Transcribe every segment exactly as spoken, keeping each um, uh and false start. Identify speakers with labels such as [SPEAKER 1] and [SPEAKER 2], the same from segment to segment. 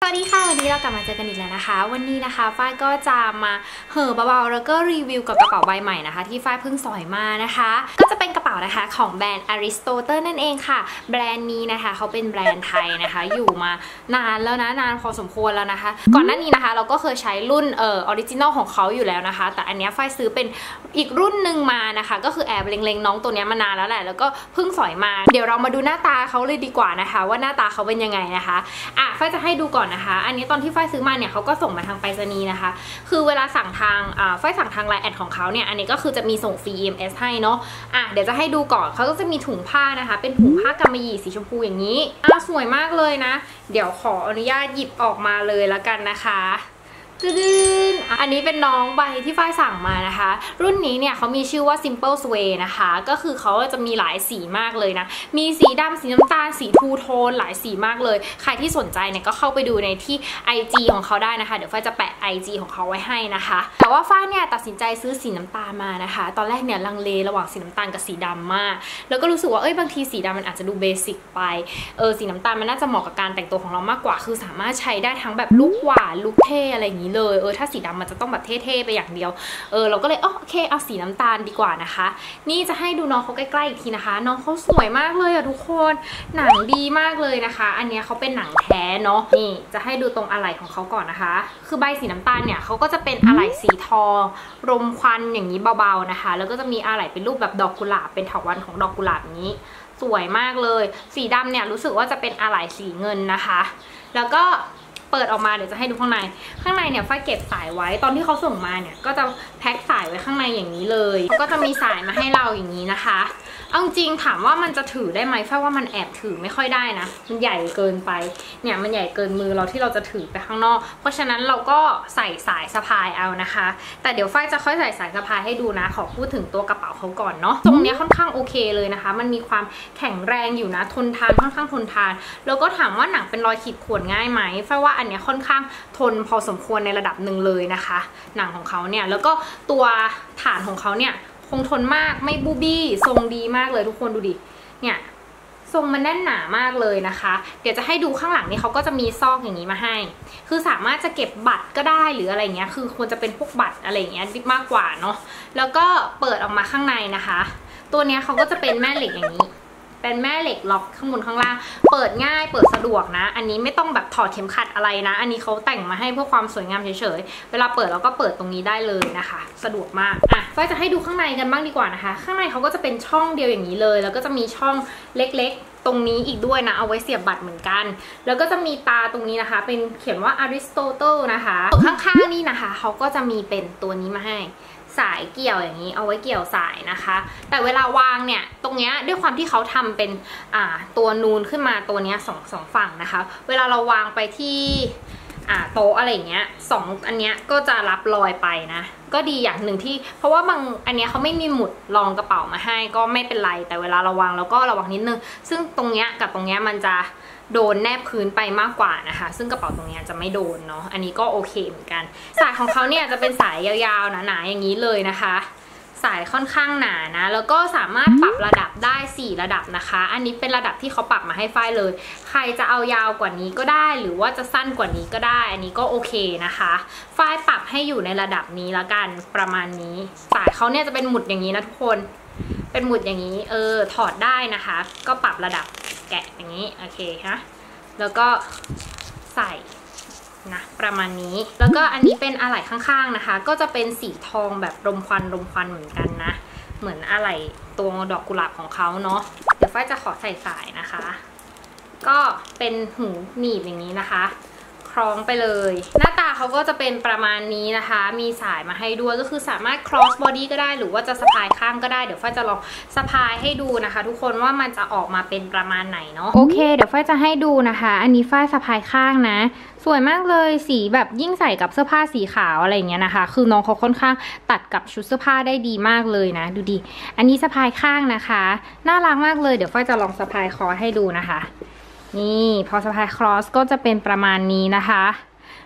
[SPEAKER 1] วัสดีค่ะวันนี้เรากลับมาเจอกันอีกแล้วนะคะวันนี้นะคะฝ้ายก็จะมาเห่อเบาๆแล้วก็รีวิวกับกระเป๋าใบใหม่นะคะที่ฝ้ายเพิ่งสอยมานะคะก็จะเป็นกระเป๋านะคะของแบรนด์ Aristotle นั่นเองค่ะแบรนด์นี้นะคะเขาเป็นแบรนด์ไทยนะคะอยู่มานานแล้วนะนานพอสมควรแล้วนะคะก่อนหน้านี้นะคะเราก็เคยใช้รุ่นเอ่อออริจินอลของเขาอยู่แล้วนะคะแต่อันนี้ฝ้ายซื้อเป็นอีกรุ่นหนึ่งมานะคะก็คือแอบเล็งๆน้องตัวนี้มานานแล้วแหละแล้วก็เพิ่งสอยมาเดี๋ยวเรามาดูหน้าตาเขาเลยดีกว่านะคะว่าหน้าตาเขาเป็นยังไงนะคะอ่ะฝ้ายจะให้ดูก่อนนะคะอันนี้ตอนที่ฝ้ายซื้อมาเนี่ยเขาก็ส่งมาทางไปรษณีย์นะคะคือเวลาสั่งทางอ่าฝ้ายสั่งทางไลน์แอดของเขาเนี่ยอันนี้ก็คือจะมีส่งฟรี อี เอ็ม เอส ให้เนาะอ่ะเดี๋ยวจะให้ดูก่อนเขาก็จะมีถุงผ้านะคะเป็นถุงผ้ากำมะหยี่สีชมพูอย่างนี้อ่ะสวยมากเลยนะเดี๋ยวขออนุญาตหยิบออกมาเลยแล้วกันนะคะอันนี้เป็นน้องใบที่ฝ้ายสั่งมานะคะรุ่นนี้เนี่ยเขามีชื่อว่า Simple Sway นะคะก็คือเขาจะมีหลายสีมากเลยนะมีสีดำสีน้ำตาลสีทูโทนหลายสีมากเลยใครที่สนใจเนี่ยก็เข้าไปดูในที่ ไอ จี ของเขาได้นะคะเดี๋ยวฝ้ายจะแปะ ไอ จี ของเขาไว้ให้นะคะแต่ว่าฝ้ายเนี่ยตัดสินใจซื้อสีน้ำตาลมานะคะตอนแรกเนี่ยลังเลระหว่างสีน้ำตาลกับสีดำมากแล้วก็รู้สึกว่าเอ้ยบางทีสีดำมันอาจจะดูเบสิกไปเออสีน้ำตาลมันน่าจะเหมาะกับการแต่งตัวของเรามากกว่าคือสามารถใช้ได้ทั้งแบบลุคหวานลุคเท่อะไรอย่างนี้เลยเออถ้าสีดำมันจะต้องแบบเท่ๆไปอย่างเดียวเออเราก็เลยโอเคเอาสีน้ำตาลดีกว่านะคะนี่จะให้ดูน้องเขาใกล้ๆอีกทีนะคะน้องเขาสวยมากเลยอะทุกคนหนังดีมากเลยนะคะอันนี้เขาเป็นหนังแท้เนาะนี่จะให้ดูตรงอะไหล่ของเขาก่อนนะคะคือใบสีน้ำตาลเนี่ยเขาก็จะเป็นอะไหล่สีทองรมควันอย่างนี้เบาๆนะคะแล้วก็จะมีอะไหล่เป็นรูปแบบดอกกุหลาบเป็นเถาวัลย์ของดอกกุหลาบอย่างนี้สวยมากเลยสีดำเนี่ยรู้สึกว่าจะเป็นอะไหล่สีเงินนะคะแล้วก็เปิดออกมาเดี๋ยวจะให้ดูข้างในข้างในเนี่ยฝ้ายเก็บสายไว้ตอนที่เขาส่งมาเนี่ยก็จะแพ็คสายไว้ข้างในอย่างนี้เลยเขาก็จะมีสายมาให้เราอย่างนี้นะคะเอาจริงถามว่ามันจะถือได้ไหมฝ้ายว่ามันแอบถือไม่ค่อยได้นะมันใหญ่เกินไปเนี่ยมันใหญ่เกินมือเราที่เราจะถือไปข้างนอกเพราะฉะนั้นเราก็ใส่สายสะพายเอานะคะแต่เดี๋ยวฝ้ายจะค่อยใส่สายสะพายให้ดูนะขอพูดถึงตัวกระเป๋าเขาก่อนเนาะตรงนี้ค่อนข้างโอเคเลยนะคะมันมีความแข็งแรงอยู่นะทนทานค่อนข้างทนทานแล้วก็ถามว่าหนังเป็นรอยขีดข่วนง่ายไหมฝ้ายว่าอันนี้ค่อนข้างทนพอสมควรในระดับหนึ่งเลยนะคะหนังของเขาเนี่ยแล้วก็ตัวฐานของเขาเนี่ยคงทนมากไม่บูบี้ทรงดีมากเลยทุกคนดูดิเนี่ยทรงมันแน่นหนามากเลยนะคะเดี๋ยวจะให้ดูข้างหลังนี่เขาก็จะมีซอกอย่างนี้มาให้คือสามารถจะเก็บบัตรก็ได้หรืออะไรเงี้ยคือควรจะเป็นพวกบัตรอะไรเงี้ยมากกว่าเนาะแล้วก็เปิดออกมาข้างในนะคะตัวเนี้ยเขาก็จะเป็นแม่เหล็กอย่างนี้เป็นแม่เหล็กล็อกข้างบนข้างล่างเปิดง่ายเปิดสะดวกนะอันนี้ไม่ต้องแบบถอดเข็มขัดอะไรนะอันนี้เขาแต่งมาให้เพื่อความสวยงามเฉยๆเวลาเปิดเราก็เปิดตรงนี้ได้เลยนะคะสะดวกมากอ่ะก็จะให้ดูข้างในกันบ้างดีกว่านะคะข้างในเขาก็จะเป็นช่องเดียวอย่างนี้เลยแล้วก็จะมีช่องเล็กๆตรงนี้อีกด้วยนะเอาไว้เสียบบัตรเหมือนกันแล้วก็จะมีตาตรงนี้นะคะเป็นเขียนว่า Aristotle นะคะข้างๆนี่นะคะเขาก็จะมีเป็นตัวนี้มาให้สายเกี่ยวอย่างนี้เอาไว้เกี่ยวสายนะคะแต่เวลาวางเนี่ยตรงเนี้ยด้วยความที่เขาทำเป็นอ่าตัวนูนขึ้นมาตัวเนี้ยสองสองฝั่งนะคะเวลาเราวางไปที่อ่าโต๊ะอะไรอย่างเงี้ยสองอันเนี้ยก็จะรับรอยไปนะก็ดีอย่างหนึ่งที่เพราะว่าบางอันเนี้ยเขาไม่มีหมุดรองกระเป๋ามาให้ก็ไม่เป็นไรแต่เวลาเราวางแล้วก็ระวังนิดนึงซึ่งตรงเนี้ยกับตรงเนี้ยมันจะโดนแนบพื้นไปมากกว่านะคะซึ่งกระเป๋าตรงนี้จะไม่โดนเนาะอันนี้ก็โอเคเหมือนกันสายของเขาเนี่ยจะเป็นสายยาวๆหนาๆอย่างนี้เลยนะคะสายค่อนข้างหนานะแล้วก็สามารถปรับระดับได้สี่ระดับนะคะอันนี้เป็นระดับที่เขาปรับมาให้ฝ้ายเลยใครจะเอายาวกว่านี้ก็ได้หรือว่าจะสั้นกว่านี้ก็ได้อันนี้ก็โอเคนะคะฝ้ายปรับให้อยู่ในระดับนี้ละกันประมาณนี้สายเขาเนี่ยจะเป็นหมุดอย่างนี้นะทุกคนเป็นหมุดอย่างนี้เออถอดได้นะคะก็ปรับระดับแกะอย่างนี้โอเคฮะแล้วก็ใส่นะประมาณนี้แล้วก็อันนี้เป็นอะไหล่ข้างๆนะคะก็จะเป็นสีทองแบบรมควันรมควันเหมือนกันนะเหมือนอะไหล่ตัวดอกกุหลาบของเขาเนาะเดี๋ยวฝ้ายจะขอใส่สายนะคะก็เป็นหูหนีบอย่างนี้นะคะคล้องไปเลยหน้าตาเขาก็จะเป็นประมาณนี้นะคะมีสายมาให้ด้วยก็คือสามารถ cross body ก็ได้หรือว่าจะสะพายข้างก็ได้เดี๋ยวฝ้ายจะลองสะพายให้ดูนะคะทุกคนว่ามันจะออกมาเป็นประมาณไหนเนาะโอเคเดี๋ยวฝ้ายจะให้ดูนะคะอันนี้ฝ้ายสะพายข้างนะสวยมากเลยสีแบบยิ่งใส่กับเสื้อผ้าสีขาวอะไรเงี้ยนะคะคือน้องเขาค่อนข้างตัดกับชุดเสื้อผ้าได้ดีมากเลยนะดูดิอันนี้สะพายข้างนะคะน่ารักมากเลยเดี๋ยวฝ้ายจะลองสะพายคอให้ดูนะคะนี่พอสะพายครอสก็จะเป็นประมาณนี้นะคะ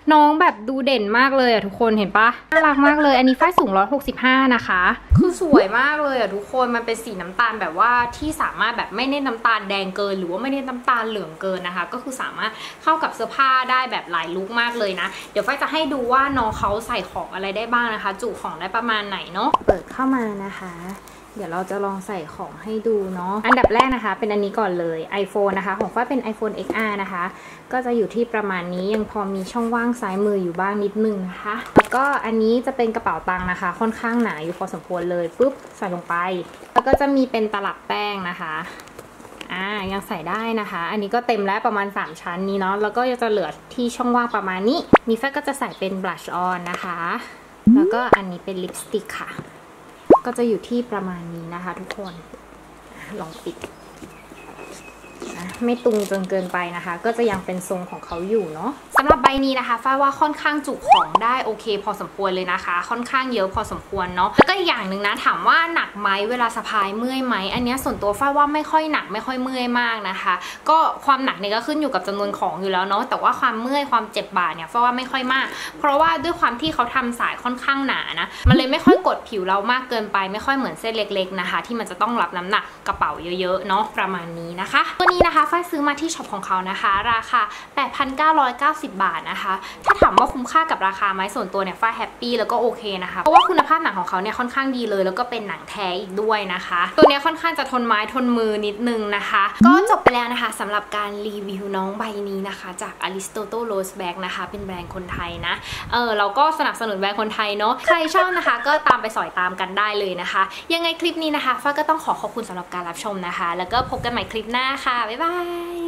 [SPEAKER 1] น้องแบบดูเด่นมากเลยอะทุกคนเห็นปะน่ารักมากเลยอันนี้ฝ้ายสูงหนึ่งร้อยหกสิบห้านะคะคือสวยมากเลยอะทุกคนมันเป็นสีน้ำตาลแบบว่าที่สามารถแบบไม่เน้นน้ำตาลแดงเกินหรือว่าไม่เน้นน้ำตาลเหลืองเกินนะคะก็คือสามารถเข้ากับเสื้อผ้าได้แบบหลายลุคมากเลยนะเดี๋ยวฝ้ายจะให้ดูว่าน้องเขาใส่ของอะไรได้บ้างนะคะจุของได้ประมาณไหนเนาะเปิดเข้ามานะคะเดี๋ยวเราจะลองใส่ของให้ดูเนาะอันดับแรกนะคะเป็นอันนี้ก่อนเลย iPhone นะคะของฝ้ายเป็น iPhone เอ็กซ์ อาร์ นะคะก็จะอยู่ที่ประมาณนี้ยังพอมีช่องว่างซ้ายมืออยู่บ้างนิดนึงนะคะแล้วก็อันนี้จะเป็นกระเป๋าตังค์นะคะค่อนข้างหนาอยู่พอสมควรเลยปุ๊บใส่ลงไปแล้วก็จะมีเป็นตลับแป้งนะคะอ่ายังใส่ได้นะคะอันนี้ก็เต็มแล้วประมาณสามชั้นนี้เนาะแล้วก็จะเหลือที่ช่องว่างประมาณนี้นี่ฝ้ายก็จะใส่เป็น blush on นะคะแล้วก็อันนี้เป็นลิปสติกค่ะก็จะอยู่ที่ประมาณนี้นะคะทุกคนลองปิดนะไม่ตุงจนเกินไปนะคะก็จะยังเป็นทรงของเขาอยู่เนาะสำหรับใบนี้นะคะฝ้ายว่าค่อนข้างจุของได้โอเคพอสมควรเลยนะคะค่อนข้างเยอะพอสมควรเนาะแล้วก็อีกอย่างหนึ่งนะถามว่าหนักไหมเวลาสะพายเมื่อยไหมอันนี้ส่วนตัวฝ้ายว่าไม่ค่อยหนักไม่ค่อยเมื่อยมากนะคะก็ความหนักเนี่ยก็ขึ้นอยู่กับจำนวนของอยู่แล้วเนาะแต่ว่าความเมื่อยความเจ็บบ่าเนี่ยฝ้ายว่าไม่ค่อยมากเพราะว่าด้วยความที่เขาทำสายค่อนข้างหนานะมันเลยไม่ค่อยกดผิวเรามากเกินไปไม่ค่อยเหมือนเส้นเล็กๆนะคะที่มันจะต้องรับน้ำหนักกระเป๋าเยอะๆเนาะประมาณนี้นะคะตัวนี้นะคะฝ้ายซื้อมาที่ช็อปของเขานะคะราคา แปดพันเก้าร้อยเก้าสิบ บาทนะคะถ้าถามว่าคุ้มค่ากับราคาไหมส่วนตัวเนี่ยฝ้ายแฮปปี้แล้วก็โอเคนะคะเพราะว่าคุณภาพหนังของเขาเนี่ยค่อนข้างดีเลยแล้วก็เป็นหนังแท้อีกด้วยนะคะตัวนี้ค่อนข้างจะทนไม้ทนมือนิดนึงนะคะก็จบไปแล้วนะคะสำหรับการรีวิวน้องใบนี้นะคะจาก Aristotle Rose Bag นะคะเป็นแบรนด์คนไทยนะเออเราก็สนับสนุนแบรนด์คนไทยเนาะใครชอบนะคะก็ตามไปสอยตามกันได้เลยนะคะยังไงคลิปนี้นะคะฝ้ายก็ต้องขอขอบคุณสำหรับการรับชมนะคะแล้วก็พบกันใหม่คลิปหน้าค่ะบ๊ายบาย